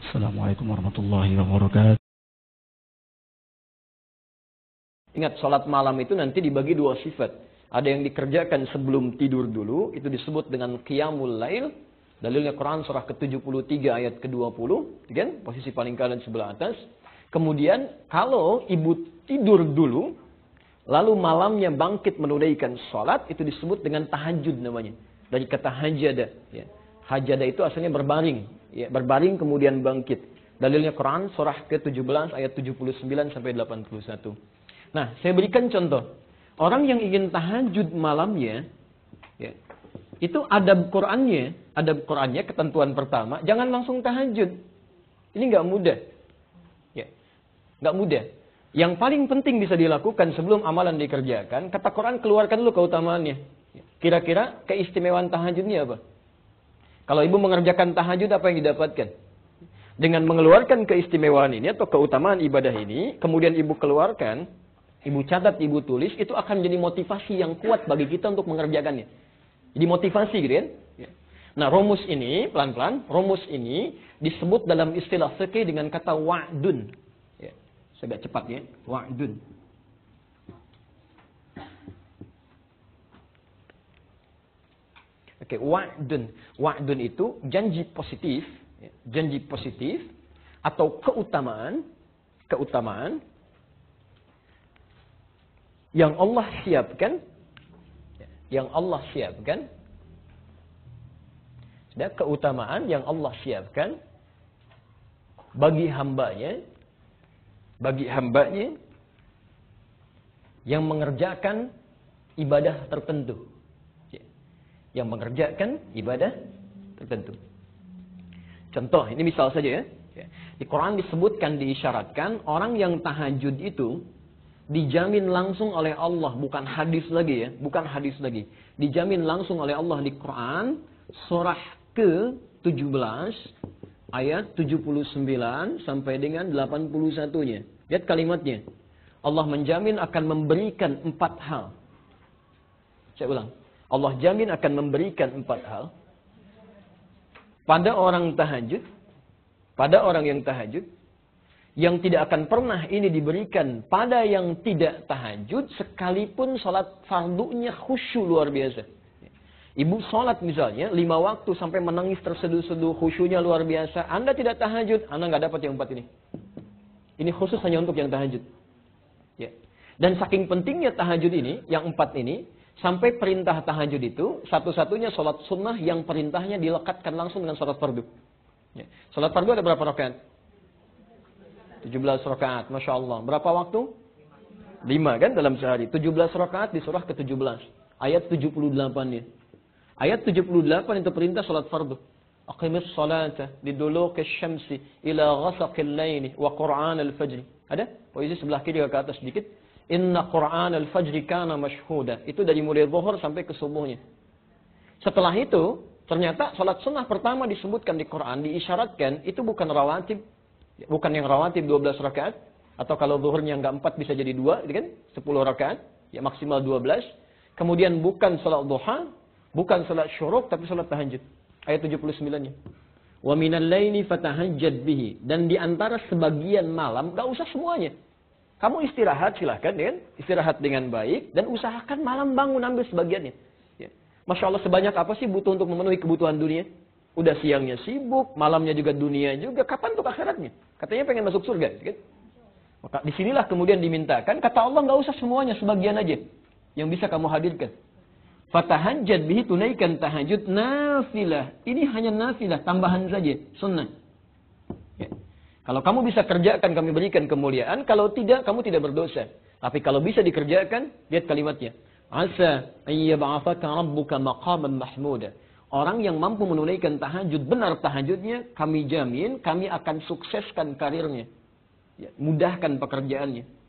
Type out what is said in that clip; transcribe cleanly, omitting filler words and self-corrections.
Assalamualaikum warahmatullahi wabarakatuh. Ingat, sholat malam itu nanti dibagi dua sifat. Ada yang dikerjakan sebelum tidur dulu, itu disebut dengan qiyamul lail. Dalilnya Quran surah ke-73 ayat ke-20, kan? Posisi paling kanan sebelah atas. Kemudian kalau ibu tidur dulu, lalu malamnya bangkit menunaikan sholat, itu disebut dengan tahajud namanya. Dari kata hajada. Ya. Hajada itu asalnya berbaring. Ya, berbaring kemudian bangkit. Dalilnya Quran surah ke-17 ayat 79 sampai 81. Nah, saya berikan contoh. Orang yang ingin tahajud malamnya, ya, itu adab Qurannya, ketentuan pertama, jangan langsung tahajud. Ini nggak mudah. Ya, nggak mudah. Yang paling penting bisa dilakukan sebelum amalan dikerjakan, kata Quran keluarkan dulu keutamaannya. Kira-kira keistimewaan tahajudnya apa? Kalau ibu mengerjakan tahajud, apa yang didapatkan? Dengan mengeluarkan keistimewaan ini atau keutamaan ibadah ini, kemudian ibu keluarkan, ibu catat, ibu tulis, itu akan jadi motivasi yang kuat bagi kita untuk mengerjakannya. Jadi motivasi gitu kan? Nah, rumus ini, pelan-pelan, rumus ini disebut dalam istilah fikih dengan kata wa'dun. Ya, agak cepat ya, wa'dun. Oke, wa'dun. Wa'dun itu janji positif, ya, janji positif atau keutamaan yang Allah siapkan, ada keutamaan yang Allah siapkan bagi hambanya yang mengerjakan ibadah tertentu. Yang mengerjakan ibadah tertentu. Contoh, ini misal saja ya. Di Quran disebutkan, diisyaratkan, orang yang tahajud itu dijamin langsung oleh Allah, bukan hadis lagi ya, bukan hadis lagi. Dijamin langsung oleh Allah di Quran, surah ke-17, ayat 79 sampai dengan 81-nya. Lihat kalimatnya. Allah menjamin akan memberikan 4 hal. Saya ulang. Allah jamin akan memberikan 4 hal pada orang yang tahajud, yang tidak akan pernah ini diberikan pada yang tidak tahajud, sekalipun sholat fardunya khusyuk luar biasa. Ibu sholat misalnya 5 waktu sampai menangis terseduh-seduh, khusyuknya luar biasa. Anda tidak tahajud, Anda nggak dapat yang 4 ini. Ini khusus hanya untuk yang tahajud. Ya. Dan saking pentingnya tahajud ini, yang 4 ini, sampai perintah tahajud itu satu-satunya sholat sunnah yang perintahnya dilekatkan langsung dengan sholat fardu. Ya. Sholat fardu ada berapa rakaat? 17 rakaat, Masya Allah. Berapa waktu? 5 kan dalam sehari. 17 rakaat di surah ke-17. Ayat 78-nya. Ayat 78 itu perintah sholat fardu. Aqimis salata liduluki syamsi ila ghasaqil laini wa Qur'an al-fajri. Ada? Posisi sebelah kiri ke atas sedikit. Inna Qur'an al-fajri kana mashhuda. Itu dari mulai zuhur sampai ke subuhnya. Setelah itu, ternyata salat sunnah pertama disebutkan di Quran, diisyaratkan, itu bukan rawatib. Bukan yang rawatib 12 rakaat. Atau kalau zuhurnya enggak 4 bisa jadi 2, gitu kan? 10 rakaat. Ya maksimal 12. Kemudian bukan salat duha, bukan salat syuruk, tapi salat tahajud. Ayat 79-nya. Wa minal laili fatahajjad bihi. Dan di antara sebagian malam, enggak usah semuanya. Kamu istirahat silahkan, ya kan? Istirahat dengan baik dan usahakan malam bangun ambil sebagiannya. Ya. Masya Allah, sebanyak apa sih butuh untuk memenuhi kebutuhan dunia? Udah siangnya sibuk, malamnya juga dunia juga. Kapan untuk akhiratnya? Katanya pengen masuk surga, ya kan? Maka disinilah kemudian dimintakan, kata Allah nggak usah semuanya, sebagian aja yang bisa kamu hadirkan. Fatahajjad bihi, tunaikan tahajud nafilah. Ini hanya nafilah, tambahan saja, sunnah. Ya. Kalau kamu bisa kerjakan, kami berikan kemuliaan. Kalau tidak, kamu tidak berdosa. Tapi kalau bisa dikerjakan, lihat kalimatnya. Asa ayyab'athaka rabbuka maqaman mahmuda. Orang yang mampu menunaikan tahajud, benar tahajudnya, kami jamin, kami akan sukseskan karirnya. Ya, mudahkan pekerjaannya.